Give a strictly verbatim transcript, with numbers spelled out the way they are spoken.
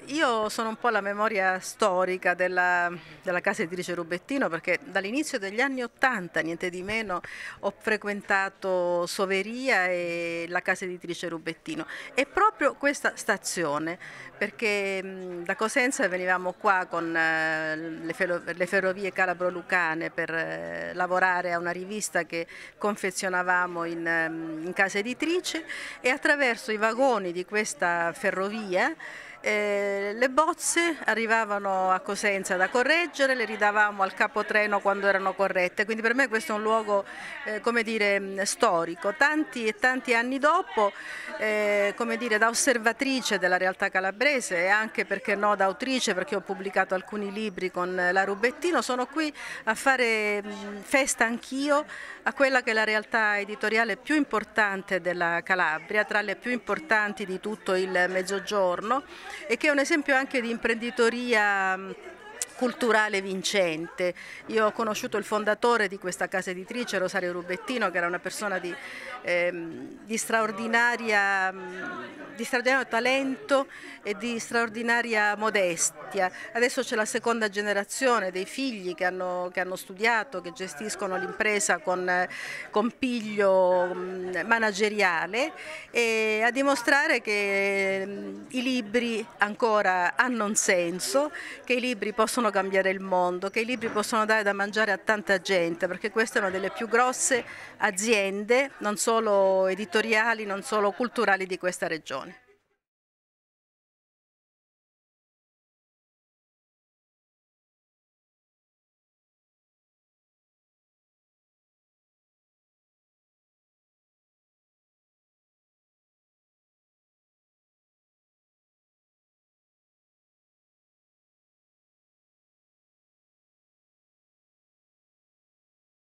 Io sono un po' la memoria storica della, della casa editrice Rubettino, perché dall'inizio degli anni Ottanta, niente di meno, ho frequentato Soveria e la casa editrice Rubettino. E proprio questa stazione, perché mh, da Cosenza venivamo qua con eh, le, ferro- le ferrovie calabro-lucane per eh, lavorare a una rivista che confezionavamo in, ehm, in casa editrice, e attraverso i vagoni di questa ferrovia Eh, le bozze arrivavano a Cosenza da correggere, le ridavamo al capotreno quando erano corrette, quindi per me questo è un luogo eh, come dire, mh, storico. Tanti e tanti anni dopo, eh, come dire, da osservatrice della realtà calabrese e anche, perché no, da autrice, perché ho pubblicato alcuni libri con la Rubettino, sono qui a fare mh, festa anch'io a quella che è la realtà editoriale più importante della Calabria, tra le più importanti di tutto il Mezzogiorno, e che è un esempio anche di imprenditoria culturale vincente. Io ho conosciuto il fondatore di questa casa editrice, Rosario Rubettino, che era una persona di, ehm, di, straordinaria, di straordinario talento e di straordinaria modestia. Adesso c'è la seconda generazione dei figli che hanno, che hanno studiato, che gestiscono l'impresa con, con piglio manageriale, e a dimostrare che i libri ancora hanno un senso, che i libri possono cambiare il mondo, che i libri possono dare da mangiare a tanta gente, perché questa è una delle più grosse aziende, non solo editoriali, non solo culturali, di questa regione.